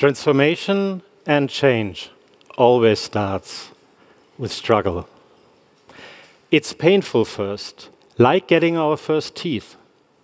Transformation and change always starts with struggle. It's painful first, like getting our first teeth.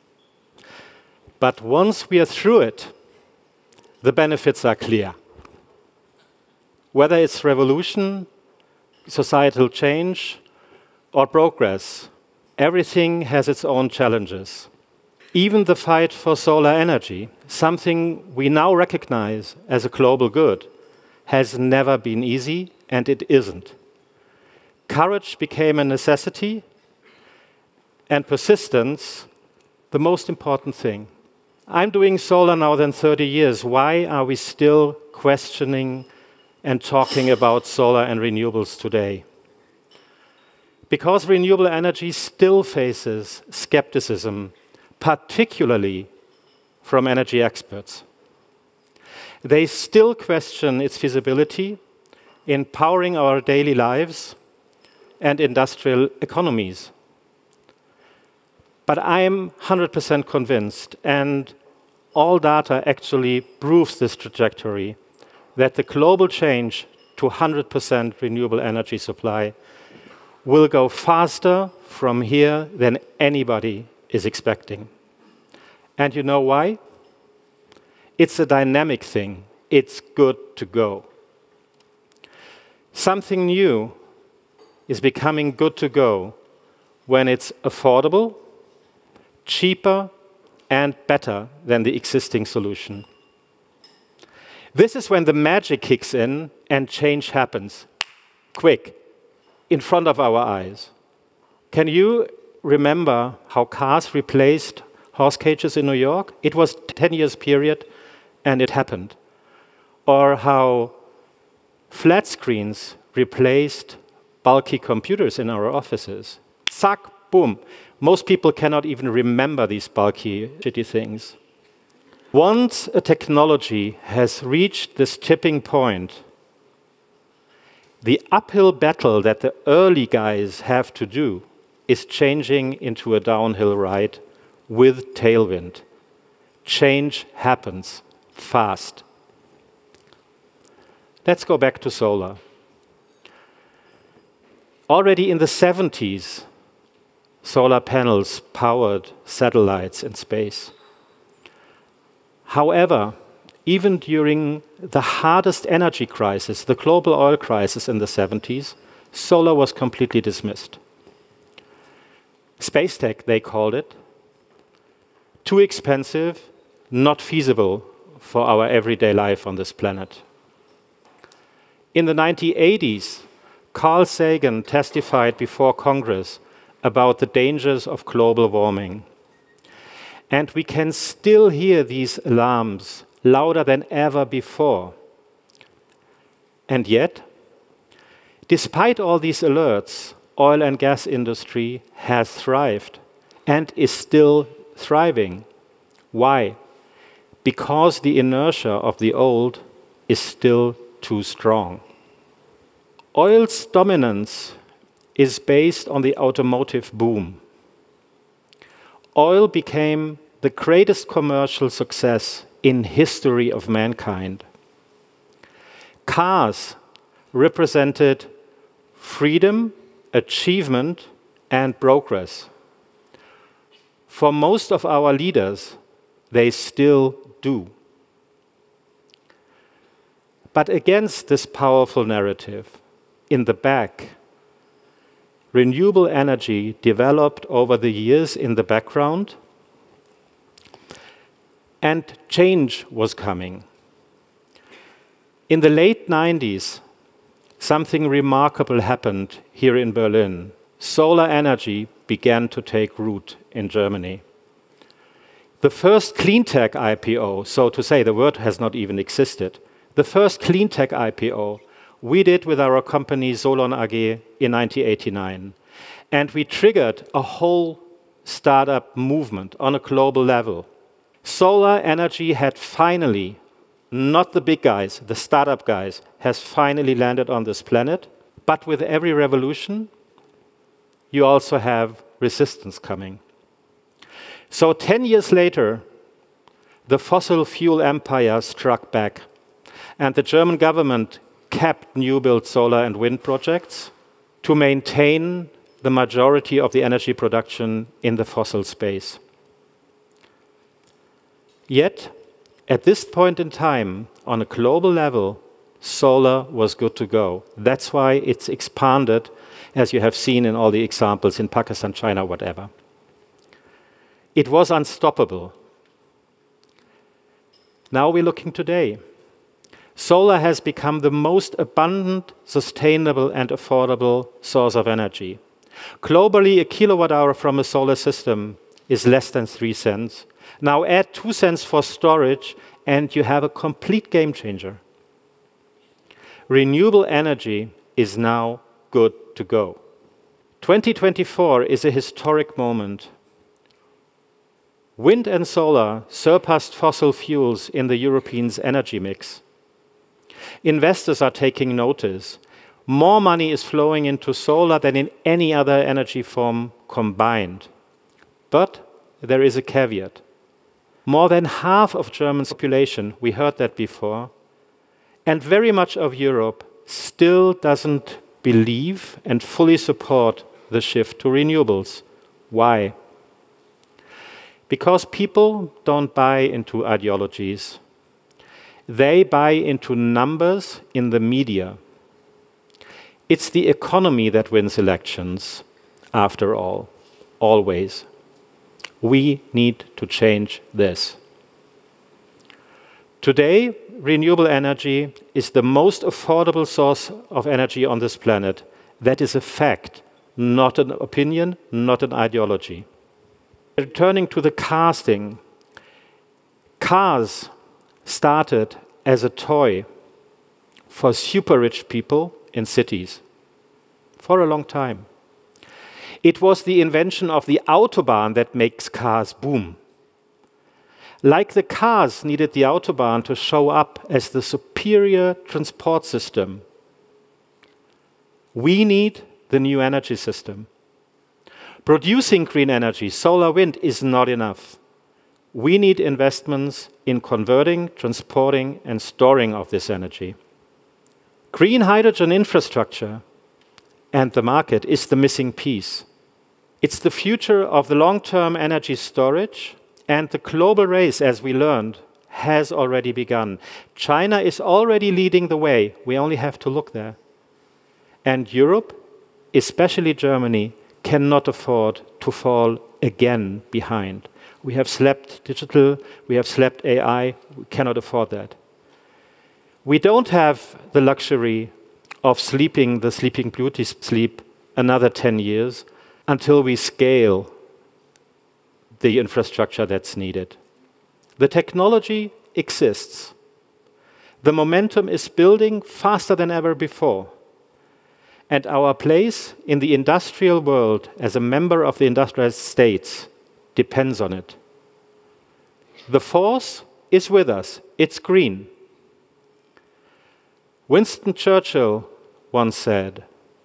But once we are through it, the benefits are clear. Whether it's revolution, societal change, or progress, everything has its own challenges. Even the fight for solar energy, something we now recognize as a global good, has never been easy, and it isn't. Courage became a necessity, and persistence the most important thing. I'm doing solar now than 30 years. Why are we still questioning and talking about solar and renewables today? Because renewable energy still faces skepticism, particularly from energy experts. They still question its feasibility in powering our daily lives and industrial economies. But I'm 100% convinced, and all data actually proves this trajectory, that the global change to 100% renewable energy supply will go faster from here than anybody is expecting. And you know why? It's a dynamic thing. It's good to go. Something new is becoming good to go when it's affordable, cheaper, and better than the existing solution. This is when the magic kicks in and change happens, quick, in front of our eyes. Can you remember how cars replaced horse cages in New York? It was a 10 years period, and it happened. Or how flat screens replaced bulky computers in our offices. Zack, boom. Most people cannot even remember these bulky, shitty things. Once a technology has reached this tipping point, the uphill battle that the early guys have to do is changing into a downhill ride with tailwind. Change happens fast. Let's go back to solar. Already in the 70s, solar panels powered satellites in space. However, even during the hardest energy crisis, the global oil crisis in the 70s, solar was completely dismissed. Space tech, they called it. Too expensive, not feasible for our everyday life on this planet. In the 1980s, Carl Sagan testified before Congress about the dangers of global warming. And we can still hear these alarms louder than ever before. And yet, despite all these alerts, oil and gas industry has thrived and is still thriving. Why? Because the inertia of the old is still too strong. Oil's dominance is based on the automotive boom. Oil became the greatest commercial success in history of mankind. Cars represented freedom, achievement, and progress. For most of our leaders, they still do. But against this powerful narrative, in the back, renewable energy developed over the years in the background, and change was coming. In the late 90s, something remarkable happened here in Berlin. Solar energy began to take root in Germany. The first clean tech IPO, so to say, the word has not even existed. The first clean tech IPO we did with our company Solon AG in 1989. And we triggered a whole startup movement on a global level. Solar energy had finally, not the big guys, the startup guys, has finally landed on this planet. But with every revolution, you also have resistance coming. So 10 years later, the fossil fuel empire struck back. And the German government kept new build solar and wind projects to maintain the majority of the energy production in the fossil space. Yet, at this point in time, on a global level, solar was good to go. That's why it's expanded, as you have seen in all the examples in Pakistan, China, whatever. It was unstoppable. Now we're looking today. Solar has become the most abundant, sustainable, and affordable source of energy. Globally, a kilowatt hour from a solar system is less than 3 cents. Now add 2 cents for storage, and you have a complete game changer. Renewable energy is now good to go. 2024 is a historic moment. Wind and solar surpassed fossil fuels in the Europeans' energy mix. Investors are taking notice. More money is flowing into solar than in any other energy form combined. But there is a caveat. More than half of Germany's population, we heard that before, and very much of Europe still doesn't believe and fully support the shift to renewables. Why? Because people don't buy into ideologies. They buy into numbers in the media. It's the economy that wins elections, after all, always. We need to change this. Today, renewable energy is the most affordable source of energy on this planet. That is a fact, not an opinion, not an ideology. Returning to the cars thing, cars started as a toy for super rich people in cities for a long time. It was the invention of the Autobahn that makes cars boom. Like the cars needed the Autobahn to show up as the superior transport system, we need the new energy system. Producing green energy, solar, wind, is not enough. We need investments in converting, transporting, and storing of this energy. Green hydrogen infrastructure and the market is the missing piece. It's the future of the long-term energy storage, and the global race, as we learned, has already begun. China is already leading the way. We only have to look there. And Europe, especially Germany, cannot afford to fall again behind. We have slept digital, we have slept AI, we cannot afford that. We don't have the luxury of sleeping the sleeping beauty sleep another 10 years until we scale the infrastructure that's needed. The technology exists. The momentum is building faster than ever before. And our place in the industrial world as a member of the industrialized states depends on it. The force is with us. It's green. Winston Churchill once said,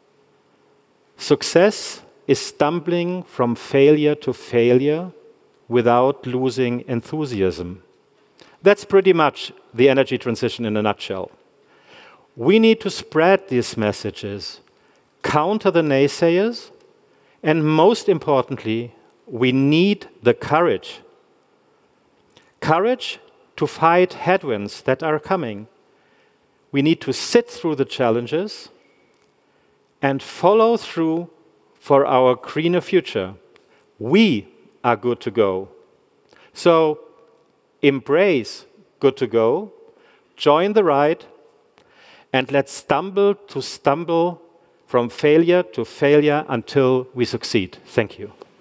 "Success is stumbling from failure to failure without losing enthusiasm." That's pretty much the energy transition in a nutshell. We need to spread these messages, counter the naysayers, and most importantly, we need the courage. Courage to fight headwinds that are coming. We need to sit through the challenges and follow through for our greener future. We are good to go. So embrace good to go, join the ride, and let's stumble from failure to failure until we succeed. Thank you.